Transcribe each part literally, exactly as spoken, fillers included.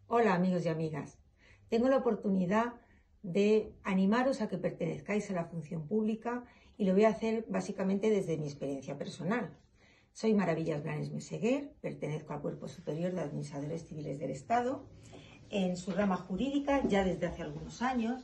Hola amigos y amigas, tengo la oportunidad de animaros a que pertenezcáis a la función pública y lo voy a hacer básicamente desde mi experiencia personal. Soy Maravillas Blanes Meseguer, pertenezco al Cuerpo Superior de Administradores Civiles del Estado, en su rama jurídica ya desde hace algunos años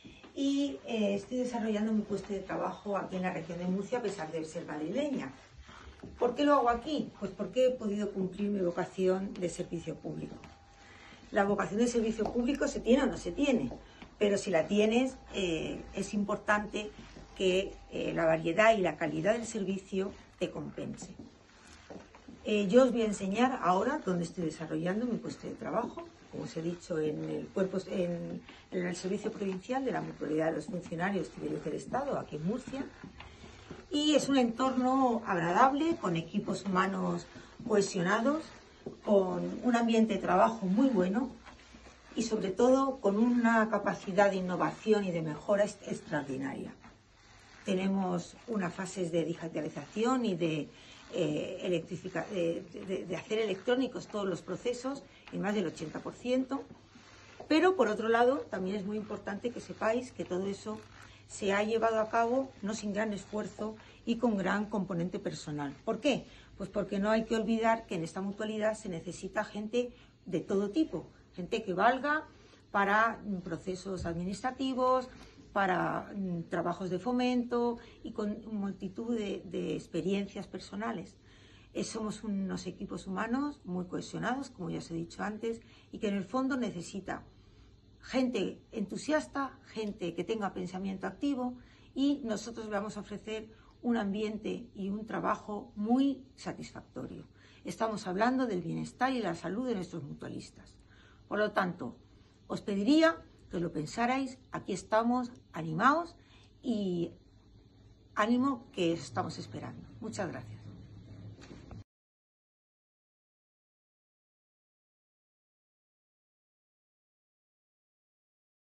y eh, estoy desarrollando mi puesto de trabajo aquí en la región de Murcia a pesar de ser madrileña. ¿Por qué lo hago aquí? Pues porque he podido cumplir mi vocación de servicio público. La vocación de servicio público se tiene o no se tiene, pero si la tienes eh, es importante que eh, la variedad y la calidad del servicio te compense. Eh, yo os voy a enseñar ahora dónde estoy desarrollando mi puesto de trabajo, como os he dicho, en el, cuerpo, en, en el Servicio Provincial de la Mutualidad de los Funcionarios Civiles del Estado, aquí en Murcia. Y es un entorno agradable, con equipos humanos cohesionados, con un ambiente de trabajo muy bueno y sobre todo con una capacidad de innovación y de mejora extraordinaria. Tenemos unas fases de digitalización y de, eh, electrifica, de, de, de hacer electrónicos todos los procesos en más del ochenta por ciento, pero por otro lado también es muy importante que sepáis que todo eso se ha llevado a cabo no sin gran esfuerzo y con gran componente personal. ¿Por qué? Pues porque no hay que olvidar que en esta mutualidad se necesita gente de todo tipo, gente que valga para procesos administrativos, para mm, trabajos de fomento y con multitud de, de experiencias personales. Eh, somos unos equipos humanos muy cohesionados, como ya os he dicho antes, y que en el fondo necesita gente entusiasta, gente que tenga pensamiento activo, y nosotros le vamos a ofrecer un ambiente y un trabajo muy satisfactorio. Estamos hablando del bienestar y la salud de nuestros mutualistas. Por lo tanto, os pediría que lo pensarais, aquí estamos, animaos y ánimo que os estamos esperando. Muchas gracias.